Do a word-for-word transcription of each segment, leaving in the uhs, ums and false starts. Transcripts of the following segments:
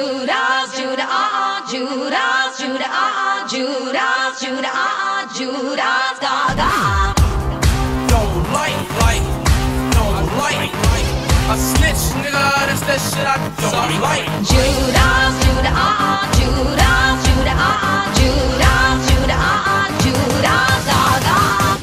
Judas, Judas, uh-uh, Judas, Judas, uh-uh, Judas, Judas, uh-uh, Judas, Gaga. Don't like, like, don't like, like a snitch, nigga, that's that shit I don't like. Judas, Judas, uh-uh, Judas, Judas, uh-uh, Judas, Judas, uh-uh, Judas, Gaga.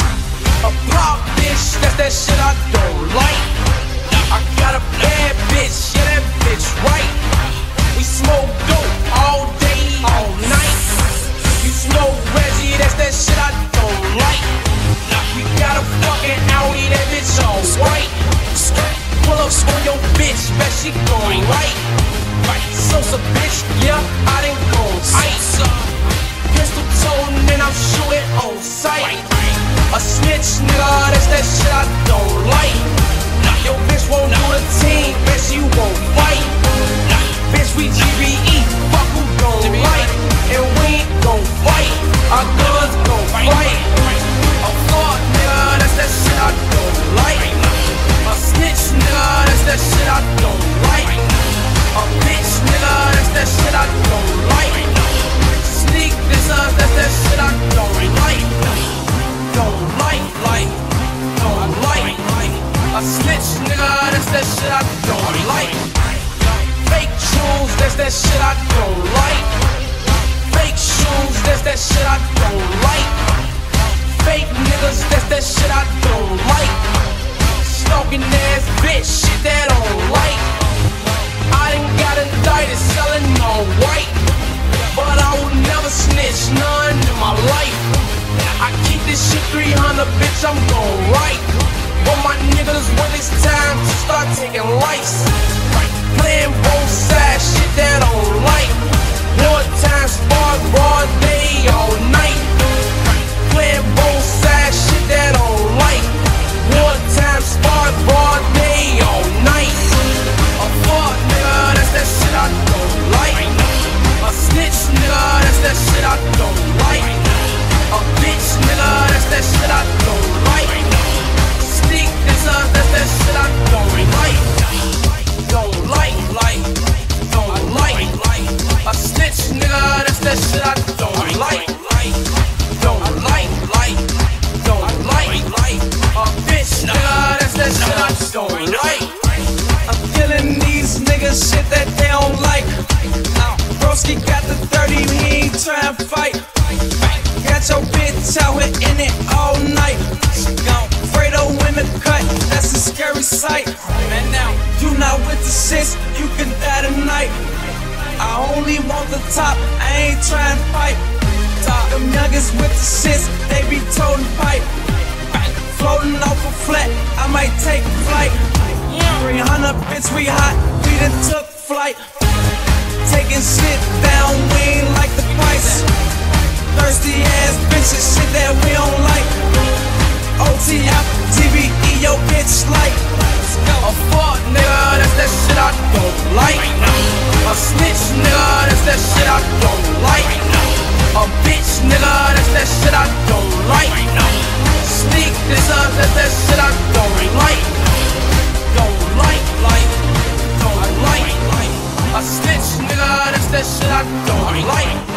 A pop bitch, that's that shit I don't like. I got a bad bitch, yeah, that bitch right. We smoke dope all day, all night. You smoke Reggie, that's that shit I don't like. We got a fucking Audi, that bitch all white. Pull up on your bitch, bet she going right. Sosa bitch, yeah, I done gone ice. Pistol toting and I'm shooting on sight. A snitch, nigga, that's that shit I don't like. Yo, bitch won't do the team, bitch, you won't fight. Bitch, we G B E, fuck who gon' like. And we ain't gon' fight, our guns gon' fight. A fuck, nigga, that's that shit I don't like. A snitch, nigga, that's that shit I don't like. A bitch, nigga, that's that shit I don't like. Sneak this up, that's that shit I don't like. Don't like, like, don't like, like. A snitch, nigga, that's that shit I don't like. Fake shoes, that's that shit I don't like. Fake shoes, that's that shit I don't like. Fake niggas, that's that shit I don't like. Stalking ass bitch, shit that I don't like. I done got indicted selling all white, but I will never snitch none in my life. I keep this shit three hundred, bitch, I'm gon' right. But my niggas, when it's time to start taking life, playing both sides, shit that I don't like. One time spark, broad day, all night. Playing both sides, shit that I don't like. One time spark, broad day, all night. A fuck, nigga, that's that shit I don't like. A snitch, nigga, that's that shit I don't like. A bitch, nigga, that's that shit I don't like. Sneak this up, that's that shit I don't like. Don't like, like, don't like, like. A snitch, nigga, that's that shit I don't like. Don't like, like, don't like, like. A bitch, nigga, that's that shit I don't like. I'm killing these niggas shit that they don't like. Broski got the thirty, he ain't tryna fight. Got your bitch out here in it all night. Fredo in the cut, that's a scary sight. Man, now you not with the shits, you can die tonight. I only want the top, I ain't trying to fight. Them youngest with the shits, they be toting pipe. Floating off a flat, I might take a flight. three hundred, bitch, we hot, we done took flight. Taking shit down, we ain't like the price. Thirsty ass bitches, shit that we don't like. O T F, T V E, yo bitch like. A fuck nigga, that's that shit I don't like. A snitch nigga, that's that shit I don't like. A bitch nigga, that's that shit I don't like. Sneak this up, that's that shit I don't like. Don't like, like, don't like, like. A snitch nigga, that's that shit I don't like.